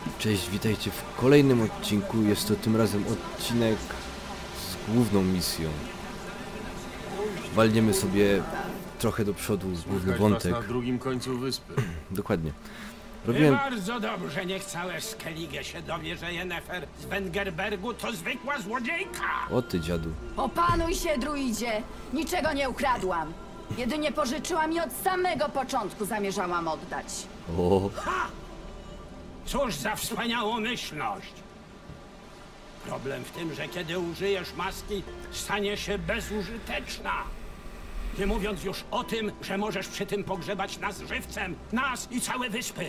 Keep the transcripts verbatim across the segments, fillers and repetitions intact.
Cześć, witajcie w kolejnym odcinku. Jest to tym razem odcinek z główną misją. Walniemy sobie trochę do przodu główny wątek. Na drugim końcu wyspy. Dokładnie. Robiłem... Bardzo dobrze, niech całe Skellige się dowie, że Yennefer z Wengerbergu to zwykła złodziejka! O ty, dziadu. Opanuj się, druidzie! Niczego nie ukradłam. Jedynie pożyczyłam i od samego początku zamierzałam oddać. O. Ha! Cóż za wspaniałomyślność! Problem w tym, że kiedy użyjesz maski, stanie się bezużyteczna. Nie mówiąc już o tym, że możesz przy tym pogrzebać nas żywcem, nas i całe wyspy.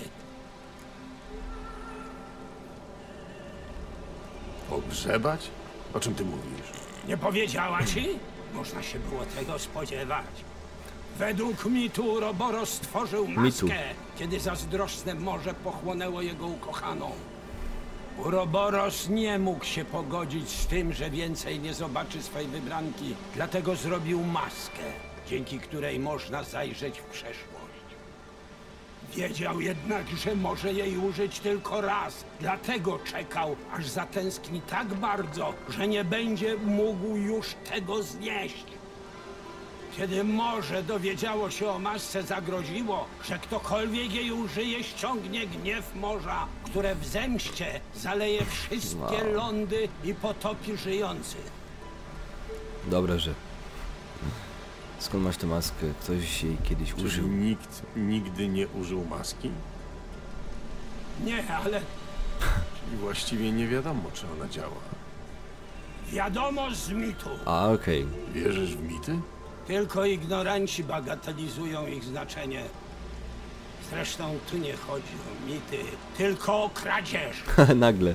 Pogrzebać? O czym ty mówisz? Nie powiedziała ci? Można się było tego spodziewać. Według mitu Uroboros stworzył maskę, mitu. kiedy zazdrosne morze pochłonęło jego ukochaną. Uroboros nie mógł się pogodzić z tym, że więcej nie zobaczy swej wybranki, dlatego zrobił maskę, dzięki której można zajrzeć w przeszłość. Wiedział jednak, że może jej użyć tylko raz, dlatego czekał, aż zatęskni tak bardzo, że nie będzie mógł już tego znieść. Kiedy morze dowiedziało się o masce, zagroziło, że ktokolwiek jej użyje, ściągnie gniew morza, które w zemście zaleje wszystkie wow. lądy i potopi żyjących. Dobre, że... Skąd masz tę maskę? Ktoś jej kiedyś Czy użył? Nikt nigdy nie użył maski? Nie, ale... Czyli właściwie nie wiadomo, czy ona działa. Wiadomo z mitu. A, okej. Okay. Wierzysz w mity? Tylko ignoranci bagatelizują ich znaczenie. Zresztą tu nie chodzi o mity, tylko o kradzież. Nagle.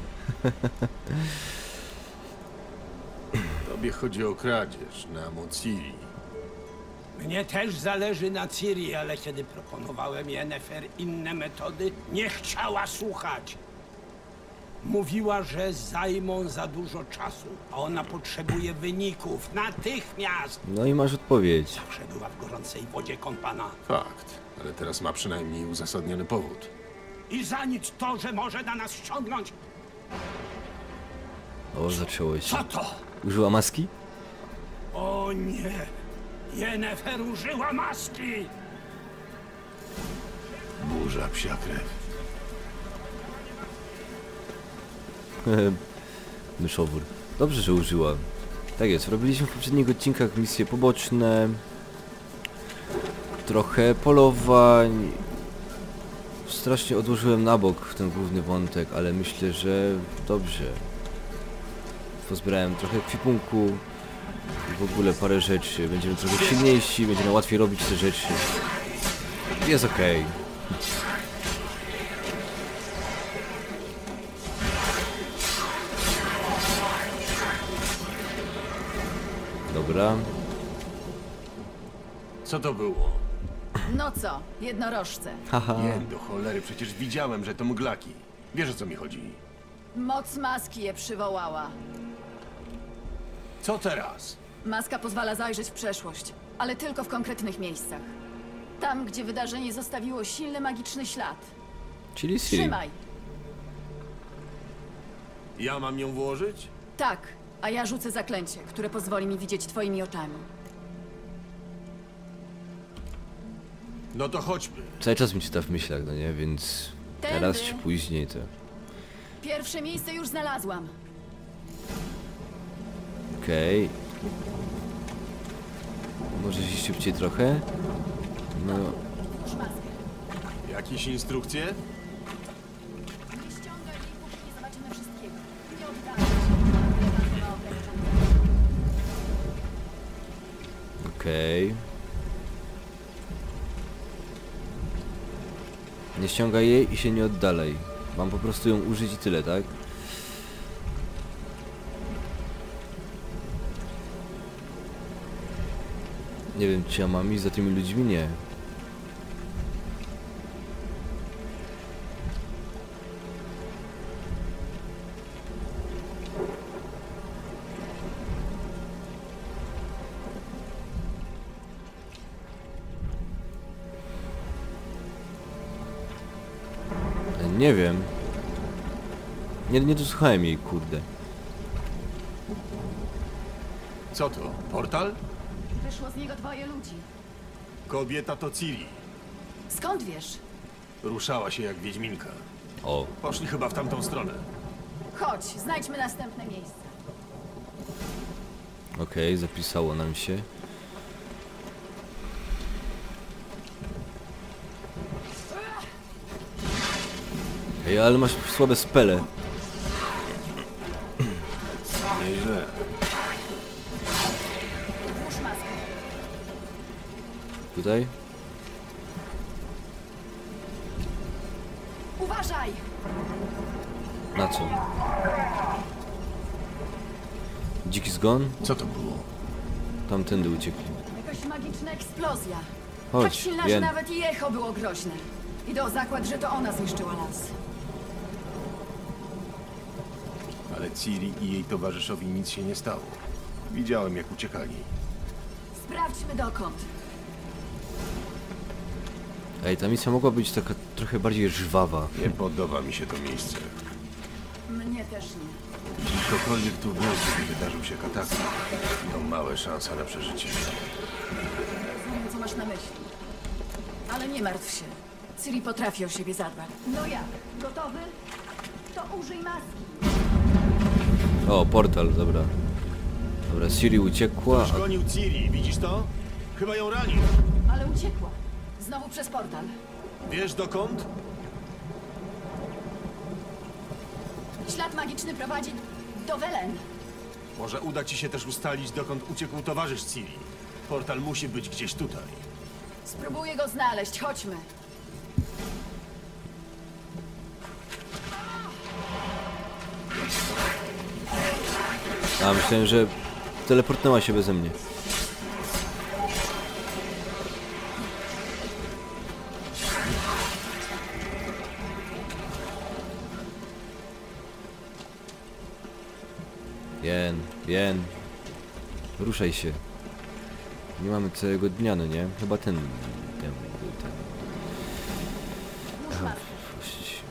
Tobie chodzi o kradzież na Mociri. Mnie też zależy na Ciri, ale kiedy proponowałem Yennefer inne metody, nie chciała słuchać. Mówiła, że zajmą za dużo czasu, a ona potrzebuje wyników natychmiast. No i masz odpowiedź. Zawsze była w gorącej wodzie kąpana. Fakt, ale teraz ma przynajmniej uzasadniony powód. I za nic to, że może na nas ściągnąć. O, zaczęło się. Co to? Użyła maski? O nie! Yennefer użyła maski! Burza psia krew. Myszowór. Dobrze, że użyła. Tak jest, robiliśmy w poprzednich odcinkach misje poboczne. Trochę polowań. Strasznie odłożyłem na bok ten główny wątek, ale myślę, że dobrze. Pozbierałem trochę ekwipunku. I w ogóle parę rzeczy. Będziemy trochę silniejsi, będziemy łatwiej robić te rzeczy. Jest okej. Okay. Dobra. Co to było? No co, jednorożce. Haha. Nie, do cholery, przecież widziałem, że to mglaki. Wiesz, o co mi chodzi? Moc maski je przywołała. Co teraz? Maska pozwala zajrzeć w przeszłość, ale tylko w konkretnych miejscach. Tam, gdzie wydarzenie zostawiło silny magiczny ślad. Czyli Ciri. Trzymaj. Ja mam ją włożyć? Tak, a ja rzucę zaklęcie, które pozwoli mi widzieć twoimi oczami. No to chodźmy. Cały czas mi czyta w myślach, no nie? Więc Tędy. teraz czy później to... Pierwsze miejsce już znalazłam. Okej. Okay. Może się szybciej trochę? No... Włóż maskę. Jakieś instrukcje? Nie ściągaj jej, póki nie zobaczymy wszystkiego. Nie oddamy się. Okej. Okay. Nie ściągaj jej i się nie oddalaj. Mam po prostu ją użyć i tyle, tak? Nie wiem, czy ja mam iść za tymi ludźmi? Nie. Nie wiem. Nie, nie dosłuchałem jej, kurde. Co to? Portal? Wyszło z niego dwoje ludzi. Kobieta to Ciri. Skąd wiesz? Ruszała się jak wiedźminka. O, Poszli chyba w tamtą stronę. Chodź, znajdźmy następne miejsce. okej, zapisało nam się. Ej, ale masz słabe spele. Nieźle. Włóż maskę. Tutaj? Uważaj! Na co? Dziki zgon? Co to było? Tamtędy uciekli. Jakaś magiczna eksplozja. Chodź, tak silna, że Jen. nawet i echo było groźne. Idę o zakład, że to ona zniszczyła las. Ale Ciri i jej towarzyszowi nic się nie stało. Widziałem, jak uciekali. Sprawdźmy dokąd. Ej, ta misja mogła być taka trochę bardziej żwawa. Nie podoba mi się to miejsce. Mnie też nie. Jeśli ktokolwiek tu był, gdy wydarzył się kataklizm, miał małe szanse na przeżycie. Rozumiem, co masz na myśli. Ale nie martw się. Ciri potrafi o siebie zadbać. No jak? Gotowy? To użyj maski. O, portal, dobra. Dobra, Ciri uciekła. Ktoś gonił Ciri, widzisz to? Chyba ją ranił. Ale uciekła. Znowu przez portal. Wiesz dokąd? Ślad magiczny prowadzi do Welen. Może uda ci się też ustalić, dokąd uciekł towarzysz Ciri. Portal musi być gdzieś tutaj. Spróbuję go znaleźć. Chodźmy. A, myślałem, że teleportnęła się beze mnie. Jen, Jen. Ruszaj się. Nie mamy całego dnia, no nie? Chyba ten... ten... ten... Włóż maskę. Puść.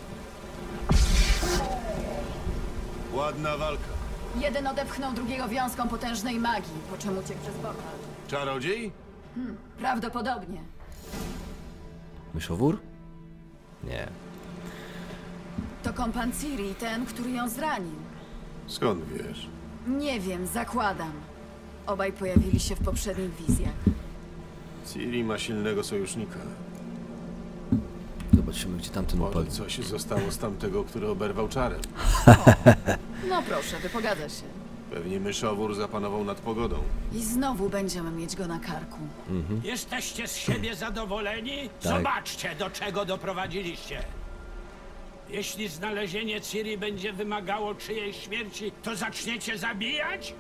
Ładna walka. Jeden odepchnął drugiego wiązką potężnej magii, po czym uciekł przez portal. Czarodziej? Prawdopodobnie. Myszowór? Nie. To kompan Ciri, ten, który ją zranił. Skąd wiesz? Nie wiem, zakładam. Obaj pojawili się w poprzednich wizjach. Ciri ma silnego sojusznika. Zobaczymy, gdzie tamten Może upadł. coś zostało z tamtego, który oberwał czarem. No proszę, wypogada się. Pewnie myszowór zapanował nad pogodą. I znowu będziemy mieć go na karku. Jesteście z siebie zadowoleni? Tak. Zobaczcie, do czego doprowadziliście. Jeśli znalezienie Ciri będzie wymagało czyjejś śmierci, to zaczniecie zabijać?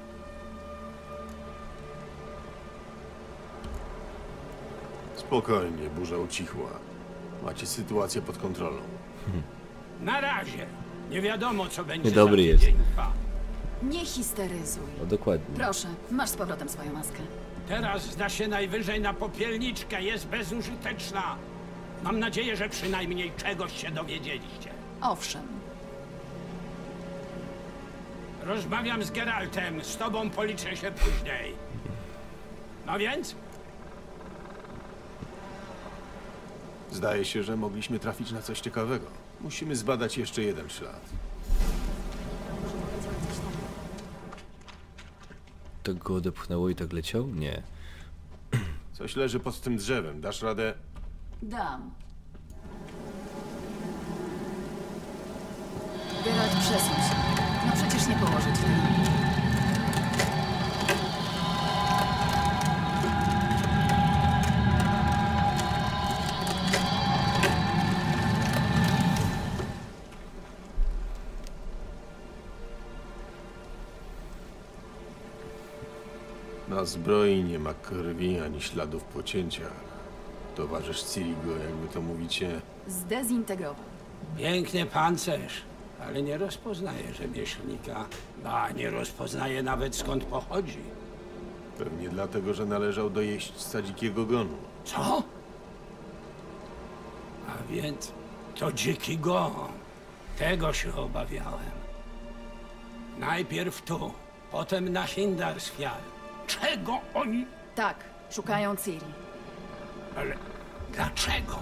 Spokojnie, burza ucichła. Macie sytuację pod kontrolą. Na razie. Nie wiadomo, co będzie Niedobry za jest. tydzień, dwa. Nie histeryzuj. O, dokładnie. Proszę, masz z powrotem swoją maskę. Teraz zda się najwyżej na popielniczkę, jest bezużyteczna. Mam nadzieję, że przynajmniej czegoś się dowiedzieliście. Owszem. Rozmawiam z Geraltem, z tobą policzę się później. No więc? Zdaje się, że mogliśmy trafić na coś ciekawego. Musimy zbadać jeszcze jeden ślad. Tak go odepchnęło i tak leciał? Nie. Coś leży pod tym drzewem. Dasz radę? Dam. Geralt, przesuń się. No przecież nie położę ci tego. Na zbroi nie ma krwi ani śladów po cięciach. Towarzysz Ciri go, jakby to mówicie, Zdezintegrował. Piękny pancerz, ale nie rozpoznaje rzemieślnika. Ba, nie rozpoznaje nawet skąd pochodzi. pewnie dlatego, że należał do jeźdźca dzikiego gonu. Co? A więc to dziki gon. Tego się obawiałem. Najpierw tu, potem na Hindarsfjall. Czego oni... Tak, szukają Ciri. Ale dlaczego?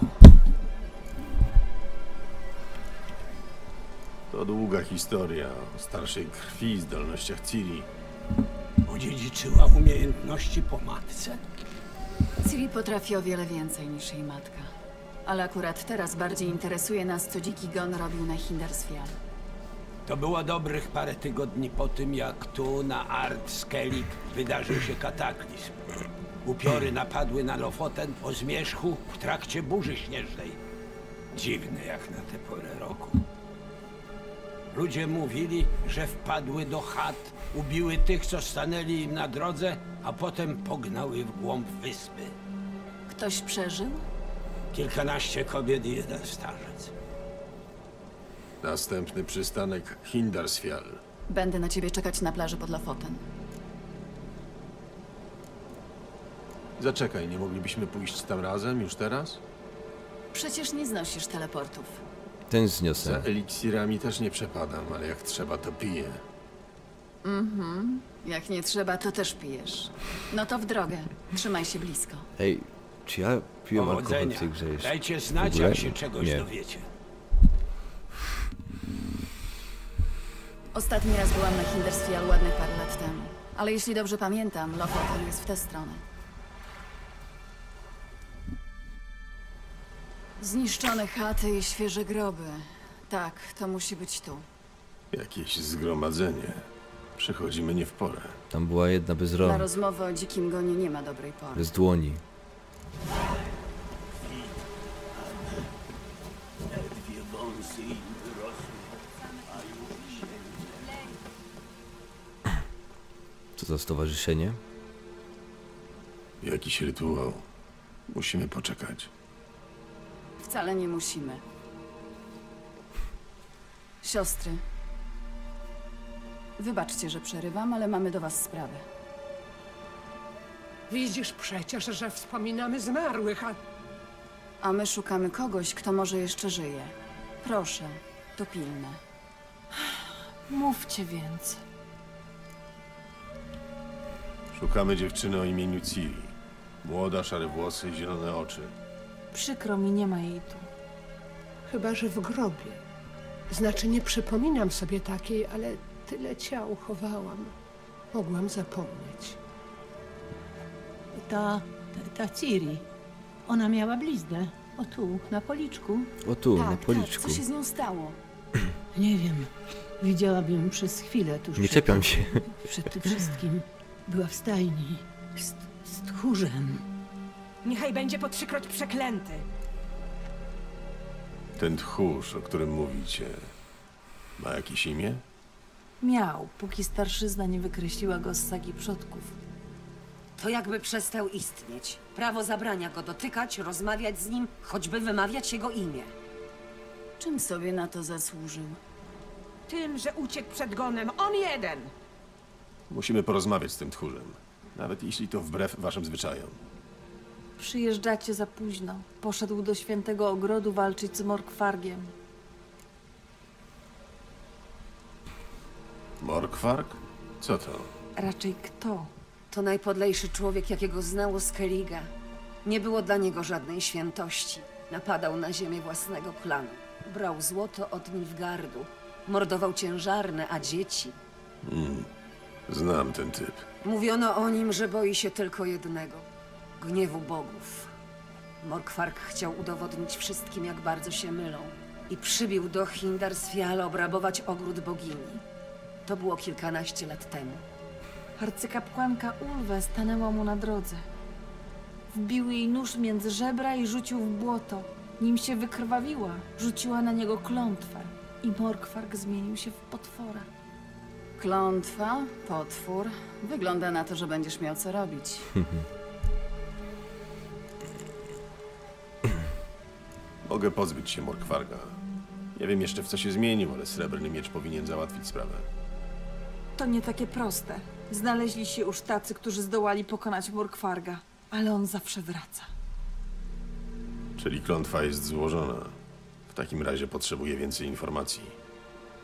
To długa historia o starszej krwi i zdolnościach Ciri. Odziedziczyła umiejętności po matce? Ciri potrafi o wiele więcej niż jej matka. Ale akurat teraz bardziej interesuje nas, co Dziki Gon robił na Hindarsfjall. To było dobrych parę tygodni po tym, jak tu na Ard Skellig wydarzył się kataklizm. Upiory napadły na Lofoten po zmierzchu w trakcie burzy śnieżnej. Dziwne jak na tę porę roku. Ludzie mówili, że wpadły do chat, ubiły tych, co stanęli im na drodze, a potem pognały w głąb wyspy. Ktoś przeżył? Kilkanaście kobiet i jeden starzec. Następny przystanek Hindarsfjall. Będę na ciebie czekać na plaży pod Lofoten. Zaczekaj, nie moglibyśmy pójść tam razem już teraz? Przecież nie znosisz teleportów. Ten Za zniosę. eliksirami też nie przepadam, ale jak trzeba, to piję. Jak nie trzeba, to też pijesz. No to w drogę. Trzymaj się blisko. Ej, czy ja piłem alkohol w Powodzenia. tej grze jeszcze? Dajcie W znać, ogóle? jak się czegoś Nie. dowiecie. Ostatni raz byłam na Hindarsfjall ładnych parę lat temu. Ale jeśli dobrze pamiętam, Lofoten jest w tę stronę. Zniszczone chaty i świeże groby. Tak, to musi być tu. Jakieś zgromadzenie. Przychodzimy nie w porę. Tam była jedna bez Na rąk, rozmowę o Dzikim Gonie nie ma dobrej pory. bez dłoni. Dwie wąsy im wyrosły. Co za stowarzyszenie? Jakiś rytuał. Musimy poczekać. Wcale nie musimy. Siostry. Wybaczcie, że przerywam, ale mamy do was sprawę. Widzisz przecież, że wspominamy zmarłych, a A my szukamy kogoś, kto może jeszcze żyje. Proszę, to pilne. Mówcie więc. Szukamy dziewczyny o imieniu Ciri. Młoda, szare włosy, zielone oczy. Przykro mi, nie ma jej tu. chyba że w grobie. Znaczy, nie przypominam sobie takiej, ale tyle ciał chowałam. Mogłam zapomnieć. Ta, ta, ta Ciri. Ona miała bliznę. O tu, na policzku. O tu, na Tak, policzku. tak, co się z nią stało? Nie wiem. Widziałam ją przez chwilę tuż Nie przed, czepiam się. przed tym wszystkim. Była w stajni. Z, z tchórzem. Niechaj będzie po trzykroć przeklęty. Ten tchórz, o którym mówicie, ma jakieś imię? Miał, póki starszyzna nie wykreśliła go z sagi przodków. To jakby przestał istnieć. Prawo zabrania go dotykać, rozmawiać z nim, choćby wymawiać jego imię. Czym sobie na to zasłużył? Tym, że uciekł przed gonem. On jeden. Musimy porozmawiać z tym tchórzem. Nawet jeśli to wbrew waszym zwyczajom. Przyjeżdżacie za późno. Poszedł do świętego ogrodu walczyć z Morkwargiem. Morkwarg? Co to? Raczej kto? To najpodlejszy człowiek, jakiego znało Skelliga. Nie było dla niego żadnej świętości. Napadał na ziemię własnego klanu. Brał złoto od Nilfgaardu. Mordował ciężarne, a dzieci. Znam ten typ. Mówiono o nim, że boi się tylko jednego. Gniewu bogów. Morkwarg chciał udowodnić wszystkim, jak bardzo się mylą. I przybił do Hindarsfjall obrabować ogród bogini. To było kilkanaście lat temu. Arcykapłanka Ulwe stanęła mu na drodze. Wbił jej nóż między żebra i rzucił w błoto. Nim się wykrwawiła, rzuciła na niego klątwę. I Morkwarg zmienił się w potwora. Klątwa, potwór. Wygląda na to, że będziesz miał co robić. Mogę pozbyć się Morkwarga. Nie wiem jeszcze, w co się zmienił, ale srebrny miecz powinien załatwić sprawę. To nie takie proste. Znaleźli się już tacy, którzy zdołali pokonać Morkwarga. Ale on zawsze wraca. Czyli klątwa jest złożona. W takim razie potrzebuję więcej informacji.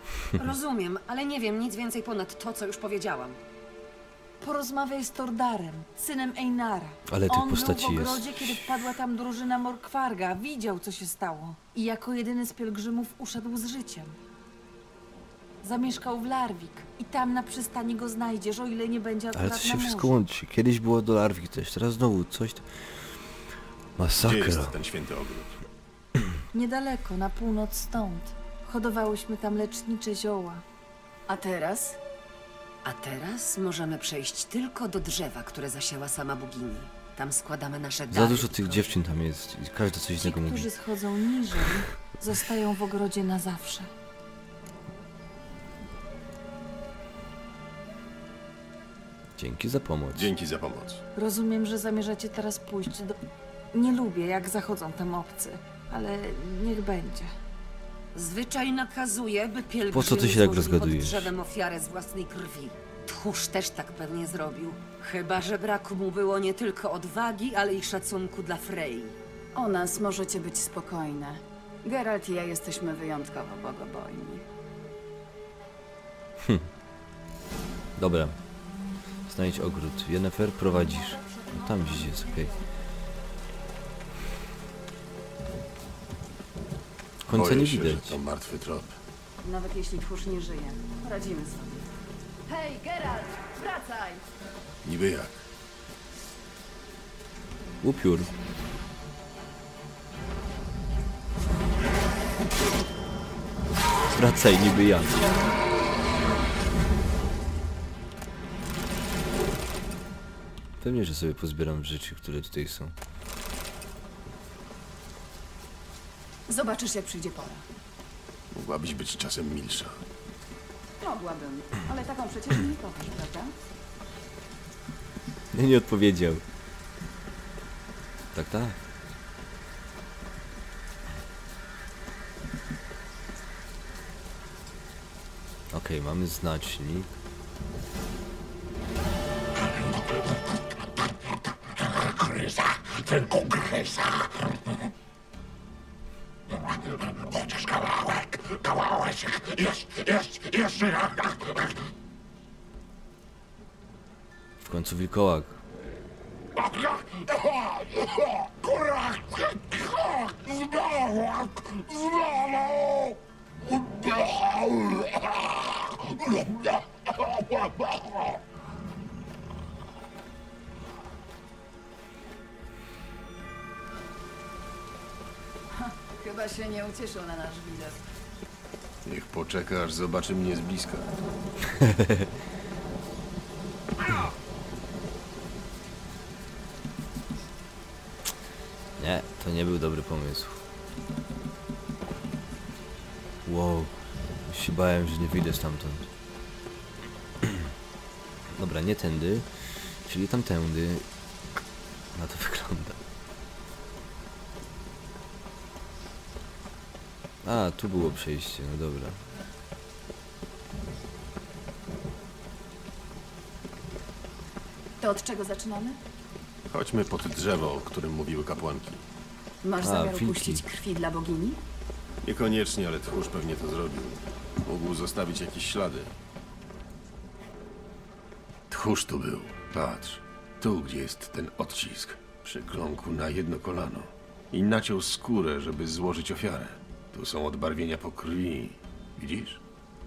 Rozumiem, ale nie wiem nic więcej ponad to, co już powiedziałam. Porozmawiaj z Tordarem, synem Einara. Ale tych On postaci był w jest. ogrodzie, kiedy wpadła tam drużyna Morkwarga. Widział, co się stało. I jako jedyny z pielgrzymów uszedł z życiem. Zamieszkał w Larvik i tam na przystani go znajdziesz, o ile nie będzie akurat Ale to się na wszystko morzu. łączy. Kiedyś było do Larwik też, teraz znowu coś... Gdzie Masakra. jest ten święty ogród? Niedaleko, na północ stąd. Hodowałyśmy tam lecznicze zioła. A teraz? A teraz możemy przejść tylko do drzewa, które zasiała sama bogini. Tam składamy nasze dary. Za dużo i tych prośby. dziewczyn tam jest i każda coś Ci, innego mówi. którzy schodzą niżej, zostają w ogrodzie na zawsze. Dzięki za pomoc. Dzięki za pomoc. Rozumiem, że zamierzacie teraz pójść do... Nie lubię, jak zachodzą tam obcy, ale niech będzie. Zwyczaj nakazuje, by pielgrzymi Po co ty się tak złożyli rozgadujesz? pod drzewem ofiarę z własnej krwi. Tchórz też tak pewnie zrobił. Chyba że brak mu było nie tylko odwagi, ale i szacunku dla Frey. O nas możecie być spokojne. Geralt i ja jesteśmy wyjątkowo bogobojni. Dobra. Znajdź ogród. Yennefer, prowadzisz. No tam gdzieś jest, okej. Końca Boję nie się, widać. że to martwy trop. Nawet jeśli tchórz nie żyje, poradzimy sobie. Hej, Geralt! Wracaj! Niby jak? Upiór. Wracaj, niby ja. Pewnie, że sobie pozbieram rzeczy, które tutaj są. Zobaczysz, jak przyjdzie pora. Mogłabyś być czasem milsza. Mogłabym, ale taką przecież nie kochasz, prawda? Nie, nie odpowiedział. Tak, tak. Okej, mamy znacznik. Gryza, tylko gryza. Chociaż kawałek, kawałeczek, jest, jest, jeszcze raz. W końcu wilkołak. Kurwa, znowu, znowu. Chyba się nie ucieszył na nasz widok. Niech poczeka, aż zobaczy mnie z bliska. Nie, to nie był dobry pomysł. Wow, już się bałem, że nie wyjdę stamtąd. Dobra, nie tędy, czyli tamtędy. Na to wygląda. A, tu było przejście, no dobra. To od czego zaczynamy? Chodźmy pod drzewo, o którym mówiły kapłanki. Masz A, zamiar wilki. upuścić krwi dla bogini? Niekoniecznie, ale tchórz pewnie to zrobił. Mógł zostawić jakieś ślady. Tchórz tu był. Patrz. Tu, gdzie jest ten odcisk. Przykląkł na jedno kolano. I naciął skórę, żeby złożyć ofiarę. Tu są odbarwienia po krwi. Widzisz?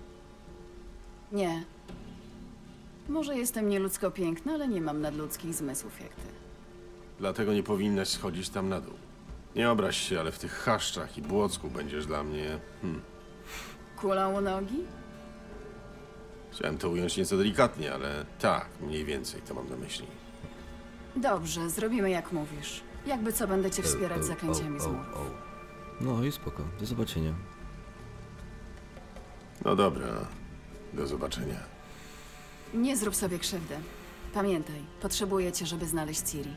Nie. Może jestem nieludzko piękna, ale nie mam nadludzkich zmysłów jak ty. Dlatego nie powinnaś schodzić tam na dół. Nie obraź się, ale w tych chaszczach i błocku będziesz dla mnie... Hmm. Kulą u nogi? Chciałem to ująć nieco delikatnie, ale tak, mniej więcej to mam na myśli. Dobrze, zrobimy jak mówisz. Jakby co, będę cię wspierać zaklęciami z o, murów. o. No i spoko, do zobaczenia. No dobra, do zobaczenia. Nie zrób sobie krzywdy. Pamiętaj, potrzebuję cię, żeby znaleźć Ciri.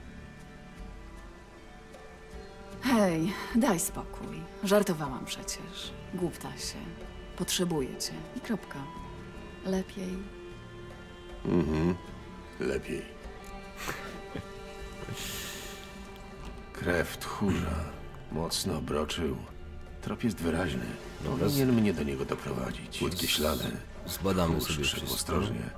Hej, daj spokój. Żartowałam przecież. Głupta się. Potrzebuję cię. I kropka. Lepiej. Mhm, lepiej. Krew tchórza mocno broczył. Trop jest wyraźny. Dobra, z- Powinien mnie do niego doprowadzić. Płytkie ślady. Zbadamy Tchórz, sobie szedł wszystko. ostrożnie.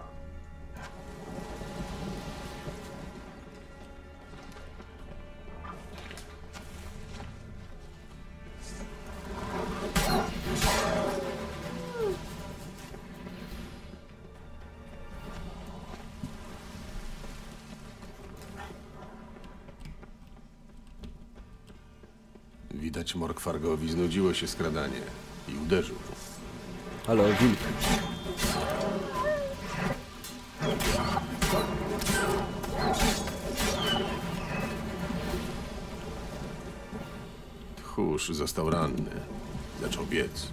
Widać, Morkwargowi znudziło się skradanie i uderzył. Halo, wilk. Tchórz został ranny. Zaczął biec.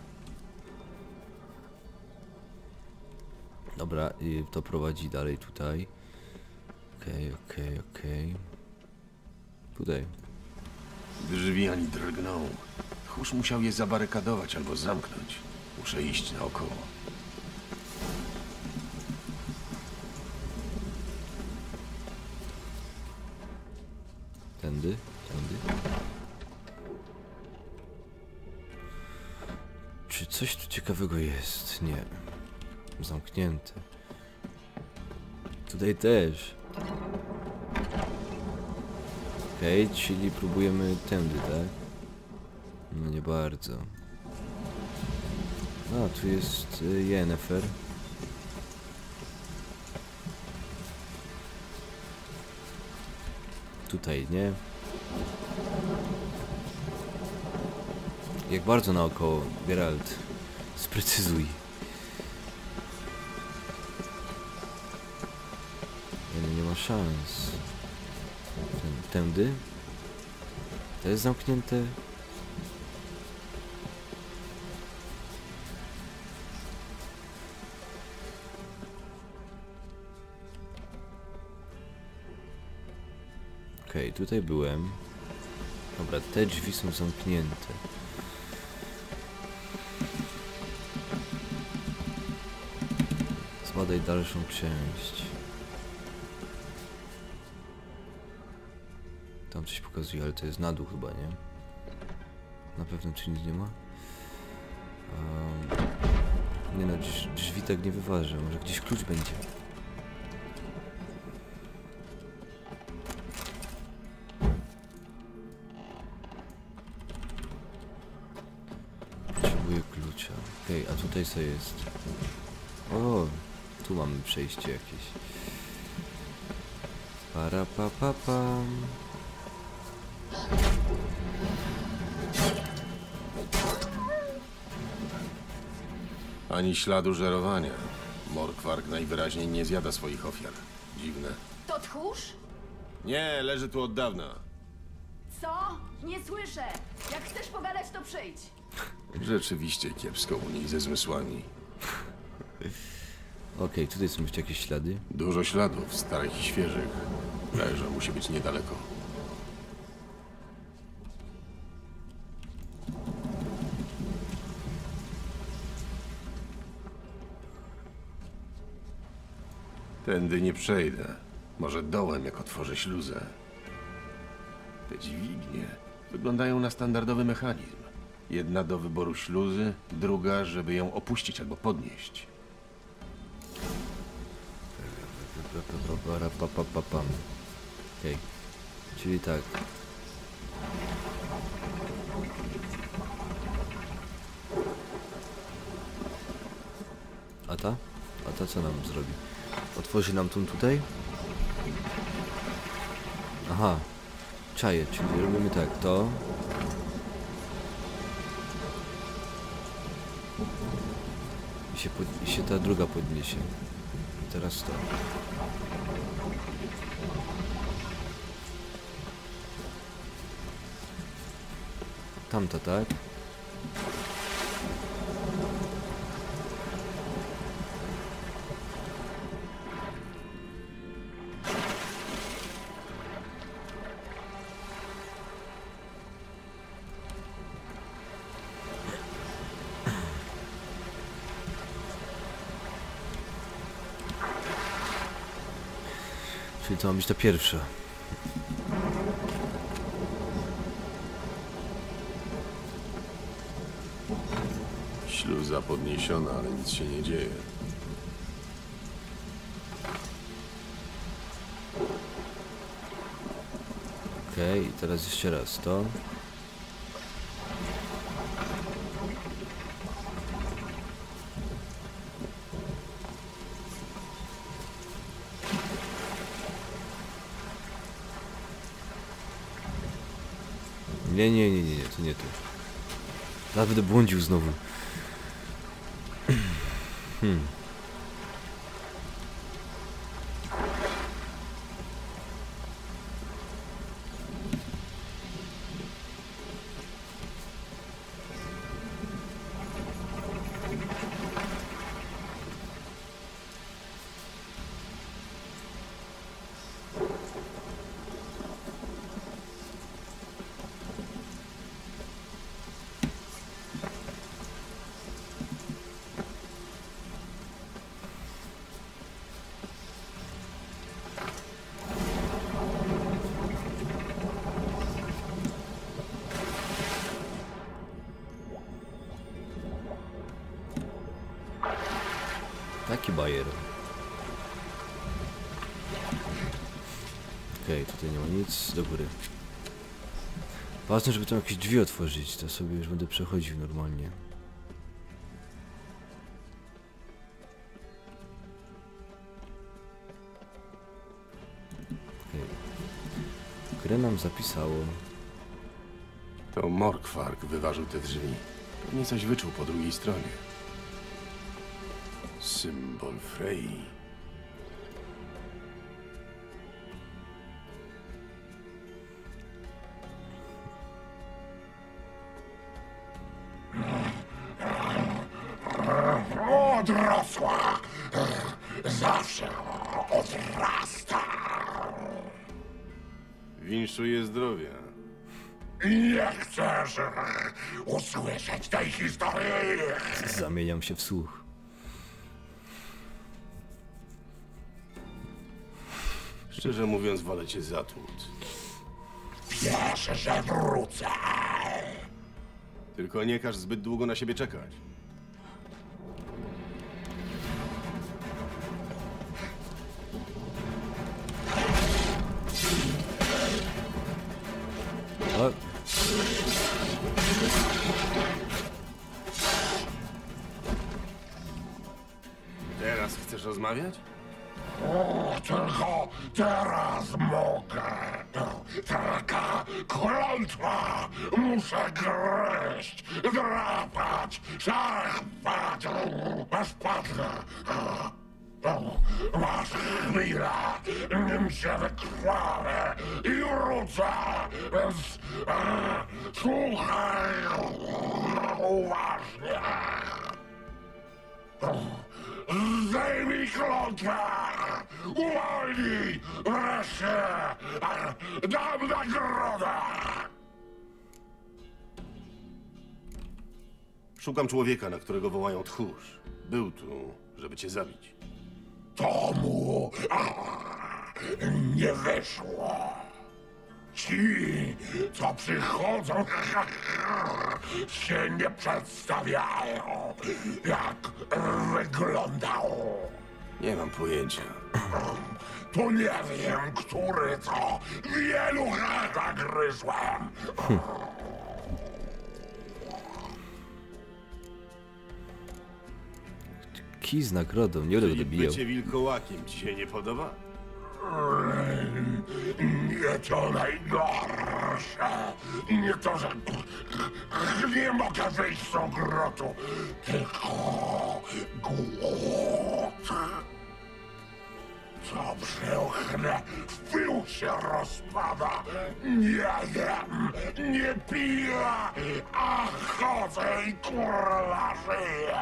Dobra, i to prowadzi dalej tutaj. Okej, okej, okej. Tutaj. Drzwi ani drgną. Tchórz musiał je zabarykadować albo zamknąć. Muszę iść naokoło. Tędy, tędy. Czy coś tu ciekawego jest? Nie. Zamknięte. Tutaj też. Okej, okay, czyli próbujemy tędy, tak? No nie bardzo. A, tu jest y, Yennefer. Tutaj, nie? Jak bardzo naokoło, Geralt. Sprecyzuj. Nie, nie ma szans. Tę- Tędy? To jest zamknięte. Okej, okay, tutaj byłem. Dobra, te drzwi są zamknięte. Zbadaj dalszą część. Tam coś pokazuje, ale to jest na dół chyba, nie? Na pewno czy nic nie ma? Um, nie no, drz drzwi tak nie wyważę. Może gdzieś klucz będzie. Potrzebuję klucza. Okej, okay, a tutaj co jest? O, tu mamy przejście jakieś. Para pa pa pam. Ani śladu żerowania. Morkwarg najwyraźniej nie zjada swoich ofiar. Dziwne. To tchórz? Nie, leży tu od dawna. Co? Nie słyszę. Jak chcesz pogadać, to przyjdź. Rzeczywiście kiepsko u niej ze zmysłami. Okej, okay, tutaj są jeszcze jakieś ślady. Dużo śladów, starych i świeżych. Leża musi być niedaleko. Tędy nie przejdę. Może dołem, jak otworzę śluzę. Te dźwignie wyglądają na standardowy mechanizm. Jedna do wyboru śluzy, druga, żeby ją opuścić albo podnieść. Okej, okay. Czyli tak. A ta? A ta co nam zrobi? Otworzy nam tą tutaj? Aha. Czaję, czyli robimy tak, to. I się, pod, i się ta druga podniesie. I teraz to. Tamta, tak? Czyli to ma być ta pierwsza. Śluza podniesiona, ale nic się nie dzieje. Okej, okay, teraz jeszcze raz to. Nie, nie, nie, nie, nie, to nie to. Teraz będę błądził znowu. Hmm. Taki bajer. Okej, okay, tutaj nie ma nic do góry. Ważne, żeby tam jakieś drzwi otworzyć, to sobie już będę przechodził normalnie. Okej. Okay. Grę nam zapisało. To Morkvark wyważył te drzwi. Pewnie coś wyczuł po drugiej stronie. Symbol Frey. Odrosła. Zawsze odrasta. Winszuje zdrowia. Nie chcesz usłyszeć tej historii. Zamieniam się w słuch. Szczerze mówiąc, wolę cię zatłuc. Wiesz, że wrócę. Tylko nie każ zbyt długo na siebie czekać. O. Teraz chcesz rozmawiać? O, tylko teraz mogę. Taka klątwa. Muszę gryźć, drapać, szarpać, aż padnę. Masz chwilę, nim się wykrwawię i wrócę, więc e, słuchaj uważnie. Zdejmij klątwę! Uwolnij! Wreszcie! Dam nagrodę! Szukam człowieka, na którego wołają tchórz. Był tu, żeby cię zabić. To mu nie wyszło. Ci, co przychodzą, się nie przedstawiają, jak wyglądał. Nie mam pojęcia. To nie wiem, który to wielu latach gryzłem. Kij z nagrodą, nie będę dobijał. Bycie wilkołakiem ci się nie podoba? Nie to najgorsze. Nie to, że nie mogę wyjść z ogrodu. Tylko głód. Co przełchnę, w pył się rozpada. Nie jem, nie piję, a chodzę i kurwa żyję.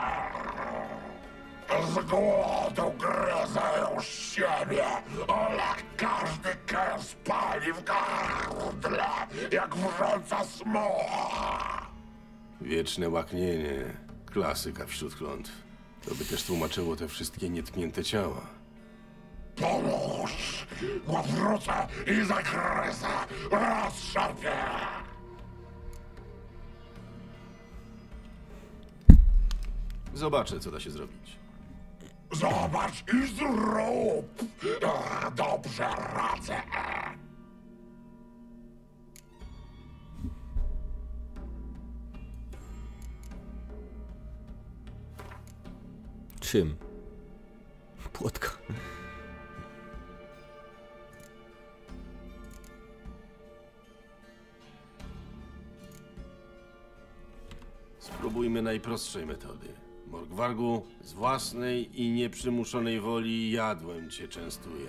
Z głodu gryzę już siebie, ale każdy kęs pali w gardle, jak wrząca smoła. Wieczne łaknienie. Klasyka wśród klątw. To by też tłumaczyło te wszystkie nietknięte ciała. Pomóż, bo wrócę i zagryzę, rozszarpię. Zobaczę, co da się zrobić. Zobacz i zrób! A, dobrze radzę! Czym? Płotka. Spróbujmy najprostszej metody. Morgwargu, z własnej i nieprzymuszonej woli jadłem cię częstuję.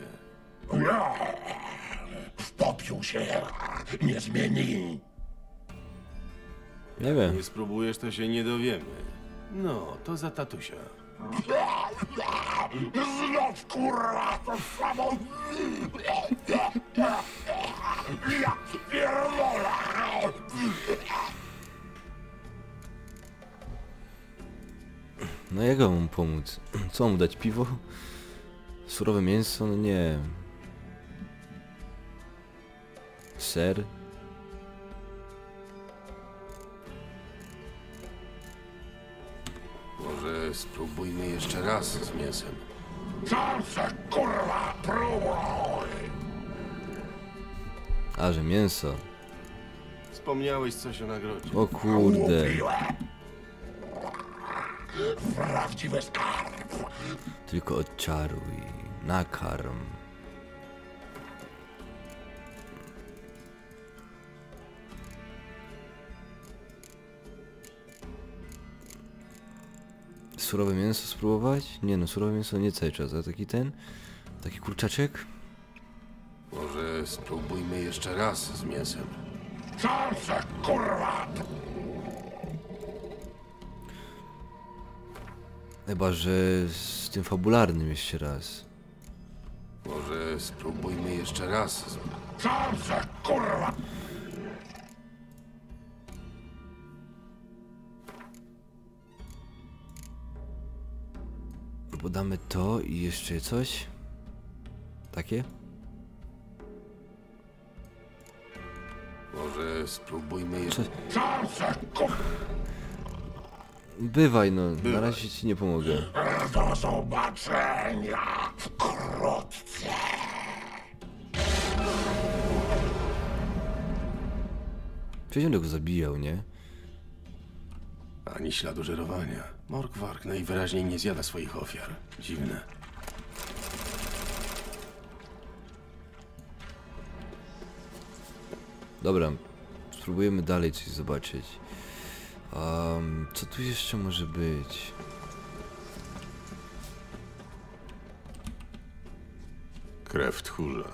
W popiół się nie zmieni. Nie wiem. Nie spróbujesz, to się nie dowiemy. No, to za tatusia. Znów kurwa to samo. Ja pierdolę. No jak mam mu pomóc? Co mam mu dać? Piwo? Surowe mięso? No nie. Ser? Może spróbujmy jeszcze raz z mięsem. Co se kurwa próbuj. A, że mięso. Wspomniałeś coś o nagrodzie. O kurde. Prawdziwy skarb. Tylko odczaruj. Nakarm. Surowe mięso spróbować? Nie no, surowe mięso nie cały czas, a taki ten? Taki kurczaczek? Może spróbujmy jeszcze raz z mięsem. Co se kurwa. Chyba, że z tym fabularnym jeszcze raz. Może spróbujmy jeszcze raz z... Co se kurwa. Podamy to i jeszcze coś. Takie? Może spróbujmy jeszcze... Co se kurwa. Bywaj no, Bywaj. na razie ci nie pomogę. Do zobaczenia wkrótce. Przecież on go zabijał, nie? Ani śladu żerowania. Morgwarg najwyraźniej nie zjada swoich ofiar. Dziwne. Dobra, spróbujemy dalej coś zobaczyć. Um, co tu jeszcze może być? Krew tchórza.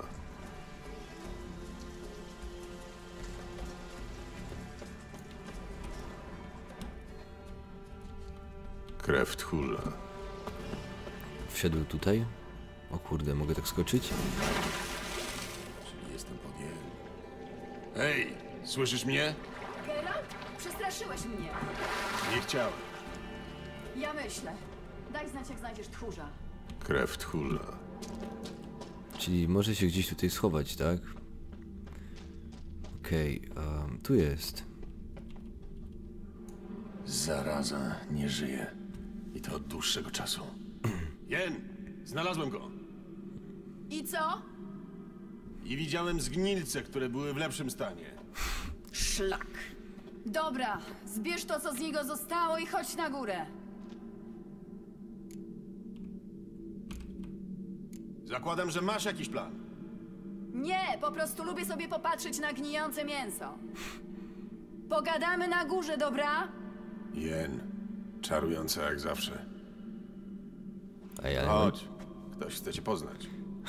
Krew tchórza. Wszedł tutaj? O kurde, mogę tak skoczyć? Czyli jestem podjęty. Hej, słyszysz mnie? Geralt? Przestraszyłeś mnie. Nie chciałem. Ja myślę. Daj znać, jak znajdziesz tchórza. Krew tchórza. Czyli może się gdzieś tutaj schować, tak? Okej, okay, um, tu jest. Zaraza nie żyje. I to od dłuższego czasu. Jen! Znalazłem go! I co? I widziałem zgnilce, które były w lepszym stanie. Szlak. Dobra, zbierz to, co z niego zostało i chodź na górę. Zakładam, że masz jakiś plan. Nie, po prostu lubię sobie popatrzeć na gnijące mięso. Pogadamy na górze, dobra? Jen. Czarująca jak zawsze. Ej, ale... Chodź. Ktoś chce cię poznać.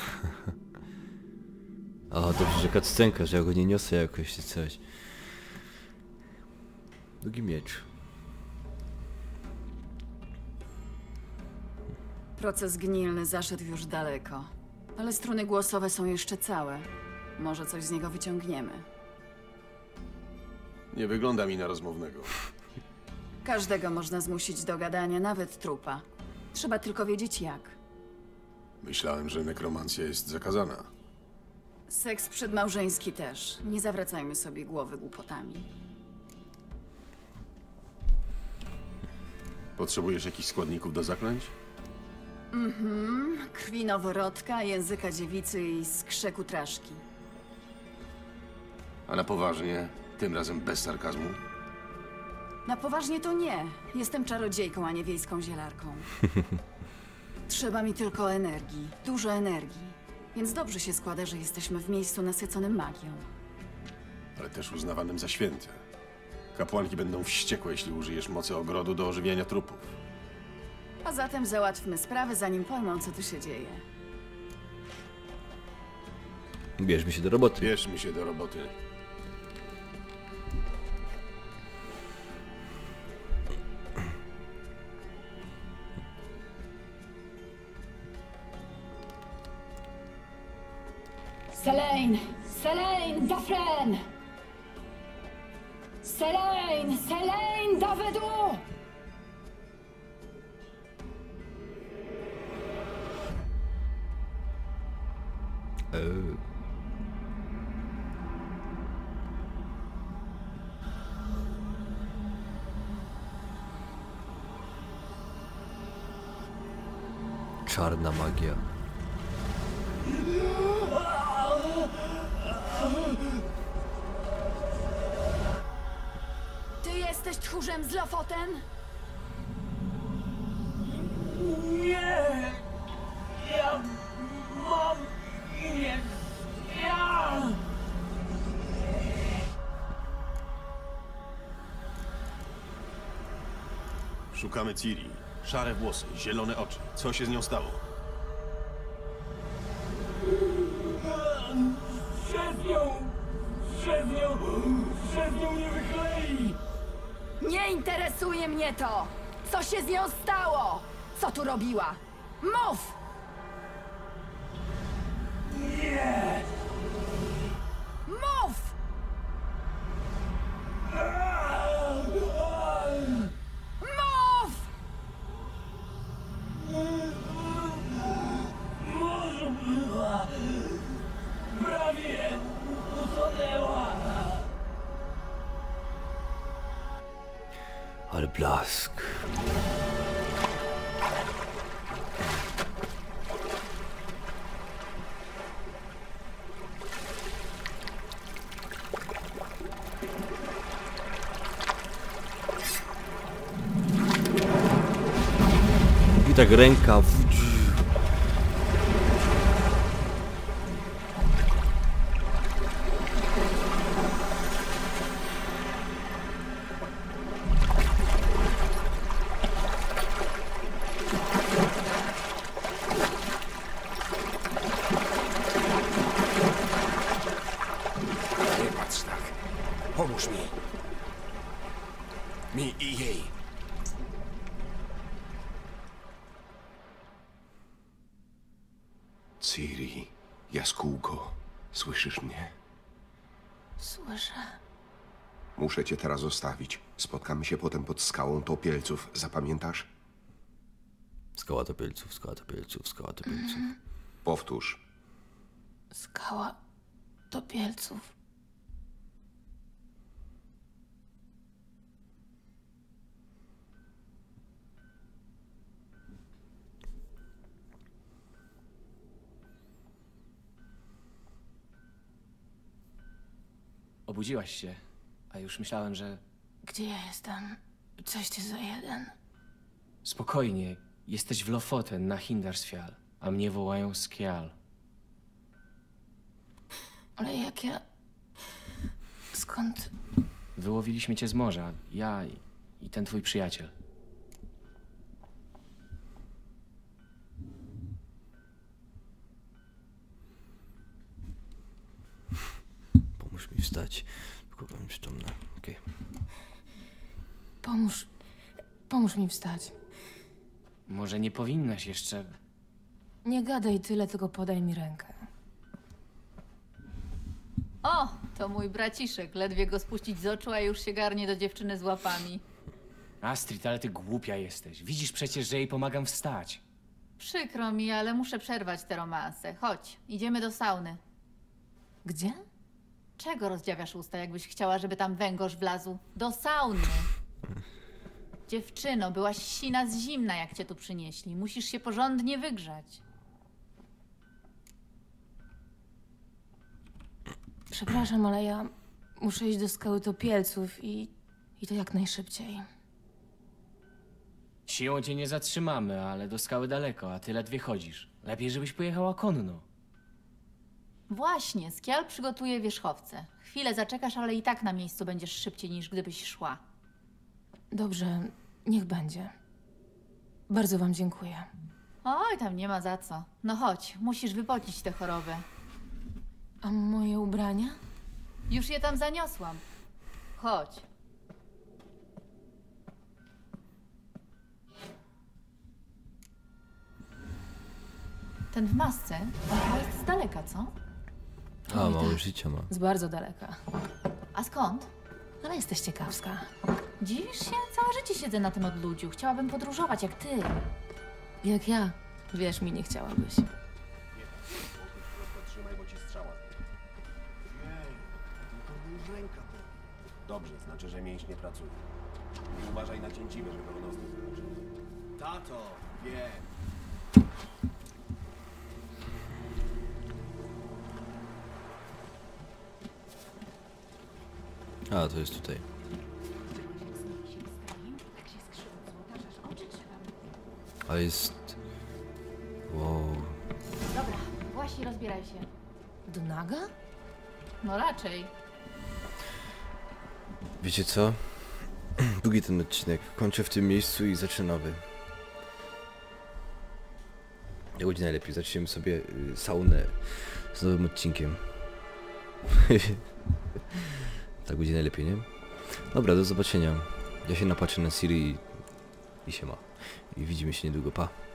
O, dobrze, że cutscenka, że ja go nie niosę jakoś czy coś. Długi miecz. Proces gnilny zaszedł już daleko. Ale struny głosowe są jeszcze całe. Może coś z niego wyciągniemy. Nie wygląda mi na rozmownego. Każdego można zmusić do gadania, nawet trupa. Trzeba tylko wiedzieć jak. Myślałem, że nekromancja jest zakazana. Seks przedmałżeński też. Nie zawracajmy sobie głowy głupotami. Potrzebujesz jakichś składników do zaklęć? Mhm. Krwi noworodka, języka dziewicy i skrzeku traszki. A na poważnie, tym razem bez sarkazmu? Na poważnie to nie. Jestem czarodziejką, a nie wiejską zielarką. Trzeba mi tylko energii. Dużo energii. Więc dobrze się składa, że jesteśmy w miejscu nasyconym magią. Ale też uznawanym za święte. Kapłanki będą wściekłe, jeśli użyjesz mocy ogrodu do ożywiania trupów. A zatem załatwmy sprawę, zanim pojmą, co tu się dzieje. Bierzmy się do roboty. Bierzmy się do roboty. Selene! Selene! Dafren! Selene! Selene! Dawedu! Eee. Czarna magia. Ty jesteś tchórzem z Lofoten? Nie! Ja mam imię. Ja! Szukamy Ciri. Szare włosy, zielone oczy. Co się z nią stało? Szef ją! Szef ją! Szef ją nie wyklei! Nie interesuje mnie to! Co się z nią stało? Co tu robiła? Mów! Nie! Mów! Mów! Może była! Prawie utonęła! Ale blask. I tak ręka w... Nie patrz tak. Pomóż mi. Mi i jej. Ciri, jaskółko, słyszysz mnie? Słyszę. Muszę cię teraz zostawić. Spotkamy się potem pod skałą topielców. Zapamiętasz? Skała topielców, skała topielców, skała topielców. Powtórz. Skała topielców. Obudziłaś się, a już myślałem, że... Gdzie ja jestem? Coś ty za jeden. Spokojnie, jesteś w Lofoten na Hindarsfjall, a mnie wołają Skjal. Ale jak ja... Skąd? Wyłowiliśmy cię z morza, ja i, i ten twój przyjaciel. Pomóż mi wstać. Tylko powiem przytomna. Okej. Pomóż... Pomóż mi wstać. Może nie powinnaś jeszcze... Nie gadaj tyle, tylko podaj mi rękę. O, to mój braciszek. Ledwie go spuścić z oczu, a już się garnie do dziewczyny z łapami. Astrid, ale ty głupia jesteś. Widzisz przecież, że jej pomagam wstać. Przykro mi, ale muszę przerwać te romanse. Chodź, idziemy do sauny. Gdzie? Czego rozdziawiasz usta, jakbyś chciała, żeby tam węgorz wlazł? Do sauny! Dziewczyno, byłaś sina z zimna, jak cię tu przynieśli. Musisz się porządnie wygrzać. Przepraszam, ale ja muszę iść do skały topielców i, i to jak najszybciej. Siłą cię nie zatrzymamy, ale do skały daleko, a ty ledwie chodzisz. Lepiej, żebyś pojechała konno. Właśnie, Skial przygotuje wierzchowce. Chwilę zaczekasz, ale i tak na miejscu będziesz szybciej, niż gdybyś szła. Dobrze, niech będzie. Bardzo wam dziękuję. Oj, tam nie ma za co. No chodź, musisz wypocić tę chorobę. A moje ubrania? Już je tam zaniosłam. Chodź. Ten w masce, on chyba jest z daleka, co? A, mało życia ma. Z bardzo daleka. A skąd? Ale jesteś ciekawska. Dziwisz się? Całe życie siedzę na tym odludziu. Chciałabym podróżować jak ty. Jak ja. Wierz mi, nie chciałabyś. Trzymaj, bo ci strzała. Jej, tylko już ręka. Dobrze, znaczy, że mięśnie nie pracuje. I uważaj na cięciwe, żeby ono nie. Tato, wiem. A, to jest tutaj. Ale jest... Wow. Dobra, właśnie rozbieraj się. Do naga? No raczej. Wiecie co? Długi ten odcinek. Kończę w tym miejscu i zaczynamy. Jak będzie najlepiej. Zaczniemy sobie y, saunę z nowym odcinkiem. Tak będzie najlepiej, nie? Dobra, do zobaczenia. Ja się napatrzę na Ciri i, i się ma. I widzimy się niedługo. Pa.